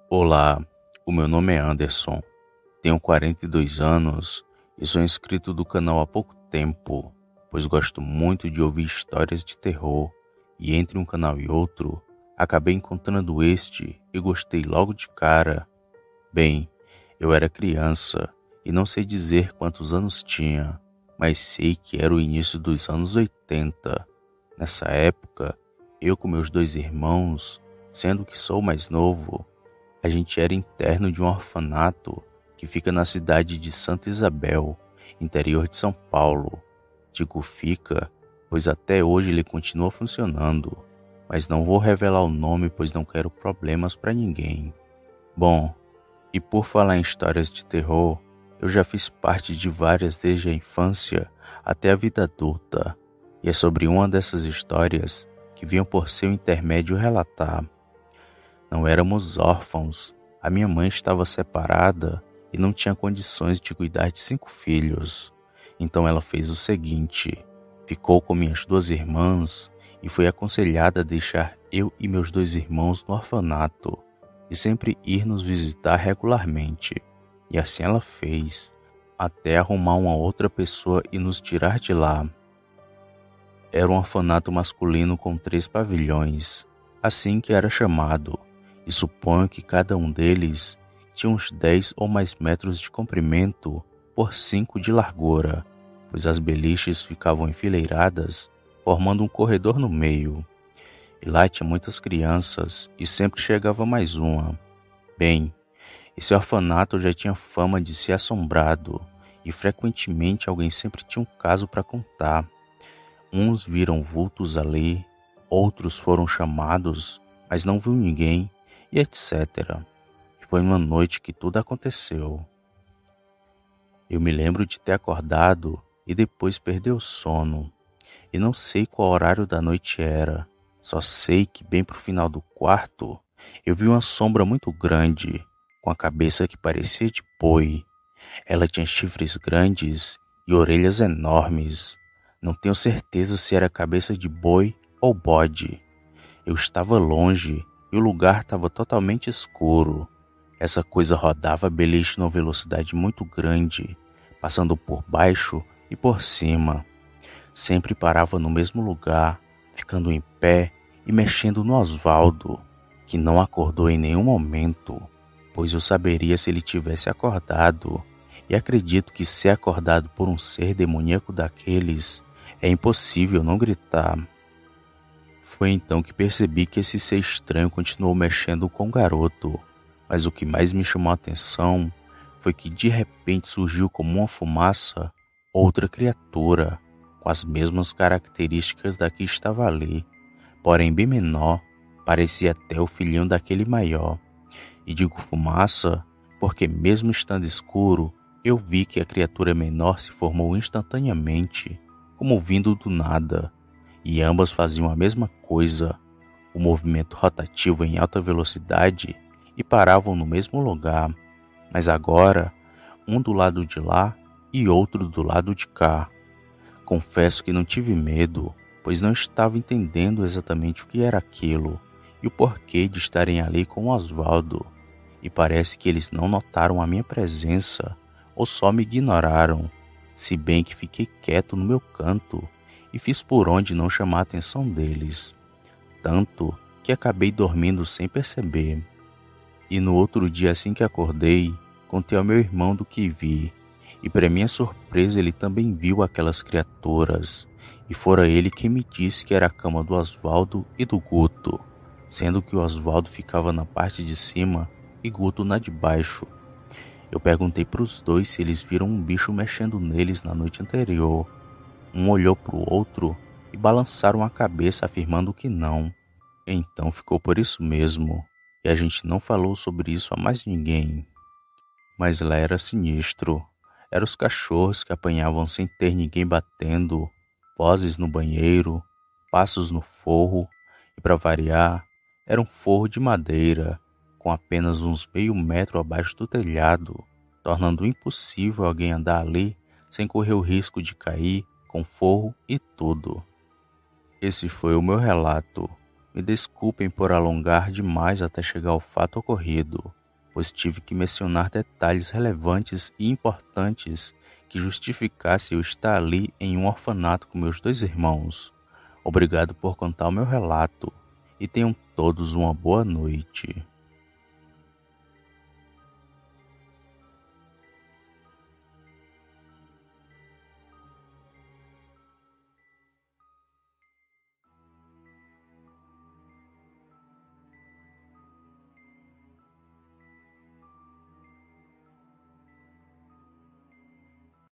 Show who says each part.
Speaker 1: Olá, o meu nome é Anderson, tenho 42 anos e sou inscrito do canal há pouco tempo, pois gosto muito de ouvir histórias de terror e entre um canal e outro, acabei encontrando este e gostei logo de cara. Bem, eu era criança e não sei dizer quantos anos tinha, mas sei que era o início dos anos 80. Nessa época, eu com meus dois irmãos, sendo que sou o mais novo, a gente era interno de um orfanato que fica na cidade de Santa Isabel, interior de São Paulo. Digo fica, pois até hoje ele continua funcionando, mas não vou revelar o nome pois não quero problemas para ninguém. Bom, e por falar em histórias de terror, eu já fiz parte de várias desde a infância até a vida adulta, e é sobre uma dessas histórias que venho por seu intermédio relatar. Não éramos órfãos, a minha mãe estava separada e não tinha condições de cuidar de 5 filhos. Então ela fez o seguinte, ficou com minhas 2 irmãs e foi aconselhada a deixar eu e meus 2 irmãos no orfanato e sempre ir nos visitar regularmente. E assim ela fez, até arrumar uma outra pessoa e nos tirar de lá. Era um orfanato masculino com 3 pavilhões, assim que era chamado, e suponho que cada um deles tinha uns 10 ou mais metros de comprimento por 5 de largura, pois as beliches ficavam enfileiradas, formando um corredor no meio. E lá tinha muitas crianças e sempre chegava mais uma. Bem, esse orfanato já tinha fama de ser assombrado e frequentemente alguém sempre tinha um caso para contar. Uns viram vultos ali, outros foram chamados, mas não viu ninguém, e etc. Foi uma noite que tudo aconteceu. Eu me lembro de ter acordado e depois perder o sono, e não sei qual horário da noite era. Só sei que bem pro final do quarto, eu vi uma sombra muito grande, com a cabeça que parecia de boi. Ela tinha chifres grandes e orelhas enormes. Não tenho certeza se era cabeça de boi ou bode. Eu estava longe e o lugar estava totalmente escuro. Essa coisa rodava a beliche numa velocidade muito grande, passando por baixo e por cima. Sempre parava no mesmo lugar, ficando em pé e mexendo no Osvaldo, que não acordou em nenhum momento, pois eu saberia se ele tivesse acordado. E acredito que ser acordado por um ser demoníaco daqueles é impossível não gritar. Foi então que percebi que esse ser estranho continuou mexendo com o garoto, mas o que mais me chamou a atenção foi que de repente surgiu como uma fumaça outra criatura, com as mesmas características da que estava ali, porém bem menor, parecia até o filhinho daquele maior. E digo fumaça porque mesmo estando escuro, eu vi que a criatura menor se formou instantaneamente, como vindo do nada, e ambas faziam a mesma coisa, o movimento rotativo em alta velocidade, e paravam no mesmo lugar, mas agora, um do lado de lá e outro do lado de cá. Confesso que não tive medo, pois não estava entendendo exatamente o que era aquilo, e o porquê de estarem ali com Osvaldo, e parece que eles não notaram a minha presença, ou só me ignoraram, se bem que fiquei quieto no meu canto e fiz por onde não chamar a atenção deles, tanto que acabei dormindo sem perceber. E no outro dia, assim que acordei, contei ao meu irmão do que vi, e para minha surpresa ele também viu aquelas criaturas, e fora ele quem me disse que era a cama do Osvaldo e do Guto, sendo que o Osvaldo ficava na parte de cima e Guto na de baixo. Eu perguntei para os dois se eles viram um bicho mexendo neles na noite anterior. Um olhou para o outro e balançaram a cabeça afirmando que não. Então ficou por isso mesmo, e a gente não falou sobre isso a mais ninguém. Mas lá era sinistro. Eram os cachorros que apanhavam sem ter ninguém batendo, vozes no banheiro, passos no forro, e para variar, era um forro de madeira, com apenas uns meio metro abaixo do telhado, tornando impossível alguém andar ali sem correr o risco de cair com forro e tudo. Esse foi o meu relato. Me desculpem por alongar demais até chegar ao fato ocorrido, pois tive que mencionar detalhes relevantes e importantes que justificassem eu estar ali em um orfanato com meus 2 irmãos. Obrigado por contar o meu relato e tenham todos uma boa noite.